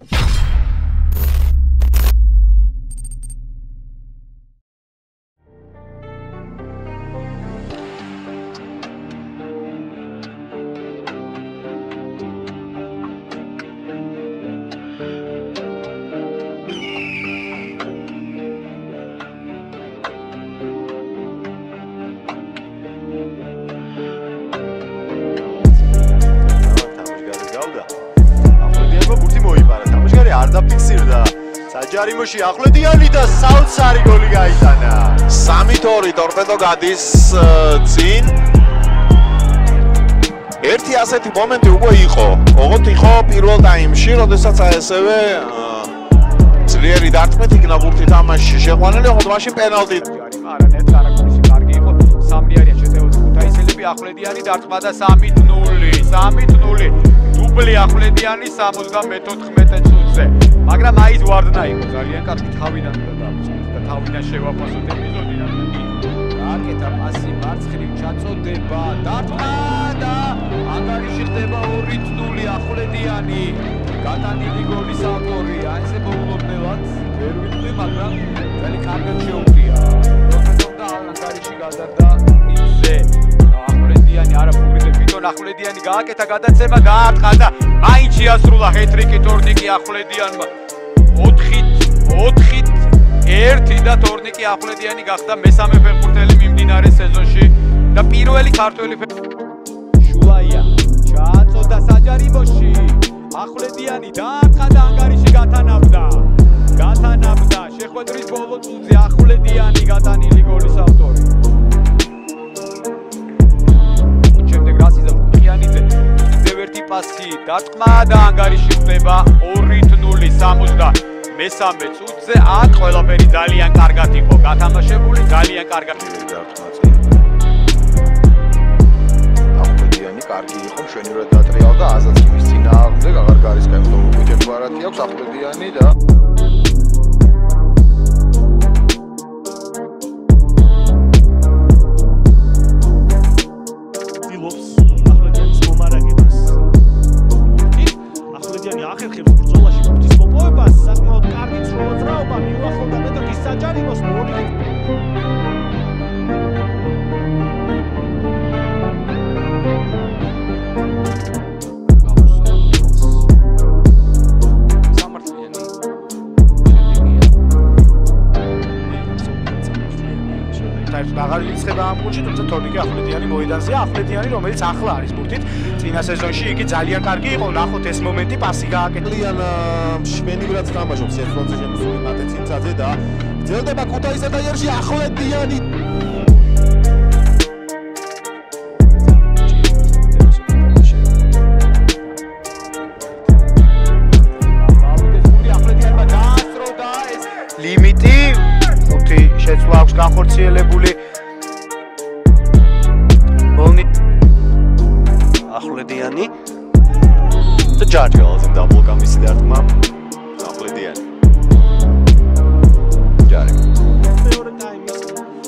ჯარიმოში ახლედიანი და საოცარი გოლი გაიტანა. 3-2 ტორპედო გადის წინ. ერთი ასეთი მომენტი უკვე იყო. ოღონდ იყო პირველ ტაიმში, როდესაც ესევე ძლიერი დარტყმით იქნა ბურთი თამაშში შეყვანილი, ოღონდ მაშინ პენალტი. არანაირად არაკურისი კარგი იყო. 3 არიან შეტევა ქუთაისელები ახლედიანი დარტყმა და 3-0. 3-0. დუბლი ახლედიანი 74 წუთზე. მაგრამ აი ზვარდნა იყო ძალიან კარგი თავიდან და თავიდან შევაფასოთ ეპიზოდიდან. აკეთა პასი მარცხნივ ჩაწოდება დარტყმა და ანგარიში ხდება 2-0 ახლედიანი. გატანილი გოლის ავტორი ასე მოულოდნელად ვერ ვიტყვი, მაგრამ ძალიან კარგად შეუღია. და ანგარიში გადარდა იმზე. ახლედიანი არაფუღრიდე თვითონ ახლედიანი გააკეთა გადაცემა დაარტყა და მაინც შეასრულა ჰეტრიკი თორნიკი ახლედიანმა. 4-1 და თორნიკი ახლედიანი გახდა მესამე ფეხბურთელი მიმდინარე სეზონში და პირველი ქართველი შულაია ჩააწოდა საჯარიმოში. ახლედიანი დაარტყა და ანგარიში გათანაბდა. შეხვედრის ბოლო წუთზე ახლედიანი გატანილი გოლის ავტორი. შემდეგ რასიზა ყიანიძე კიდევ ერთი პასი დარტყმა და ანგარიში ხდება 2-0 63 წუთზე. აქ ყველაფერი ძალიან კარგად იყო გათამაშებული, ძალიან კარგად დარტყმა. ახლედიანი კარგი იყო, მშვენივრად დატრიალდა აზაც იმის წინააღმდეგ, აღარ გარისკენ უჯერ გვარათი აქვს ახლედიანი და ახერხებს ბრძოლაში ბურთის მოპოვებას, საკმაოდ კარგი მოძრაობა მიუახლოვდა მეტოქის საჯარიმოს აღარ იწყება ამ გოლში, თუმცა თორნიკი ახლედიანი მოედანზეა. ახლედიანი, რომელიც ახლა არის ბურთით. წინა სეზონში იგი ძალიან კარგი იყო. ნახოთ ეს მომენტი, პასი გააკეთა. მშვენივრად თამაშობს ერთლოზე შემოსული მატეცინცაძე და გრძელდება ქუთაისის აიერში ახლედიანი. ლიმიტი 5 შეცვლა აქვს განხორციელებული. ახლედიანი და ჯარჯვალზე დაბლოკა მისი დარტყმა. ახლედიანი ჯარი მეორე ტაიმის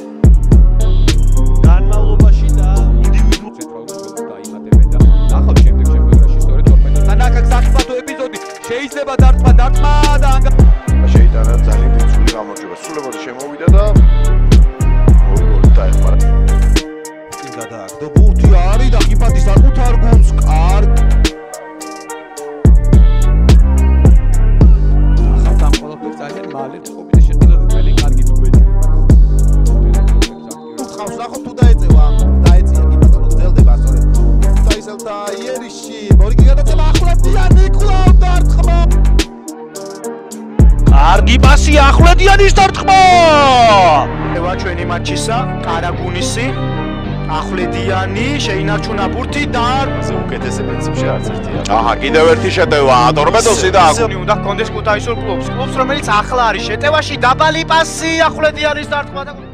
განმავლობაში და ინდივიდუალურ ცენტრალურ დაიმატებენ და ნახავთ შემდეგ შეხვედრაში სწორედ თორმეტთან აქ სახიფათო ეპიზოდი შეიძლება დარტყმა და შეიტანა ძალიან ძველი გამარჯვება. სულებადი შემოვიდა და ორი გოლი დაეხმარა. წინ გადააგდო ბურთი არის და ხიფათის საკუთარ გუნდს კარგი. ახალ ამ ყველაფერს ძალიან მალე ყოფილი შეხედოთ ძალიან კარგი მომენტი. ხავს ნახოთ თუ დაეწევა, დაეწია კი ბატონო გრძელდება სწორედ. ქუთაისელთა აიერში მორიგი გადაცემა ახლედიანი კვლავ დარტყმა. კარგი პასი ახლედიანის დარტყმა. ევა ჩვენი მატჩისა კარაგუნისი ახლედიანი შეინარჩუნა ბურთი და უკეთესი პრინციპში არც ერთია. აჰა, კიდევ ერთი შეტევა ტორპედოსი და უნდა ჰქონდეს ქუთაისურ კლუბს, რომელიც ახლა არის შეტევაში. დაბალი პასი ახლედიანის დარტყმა და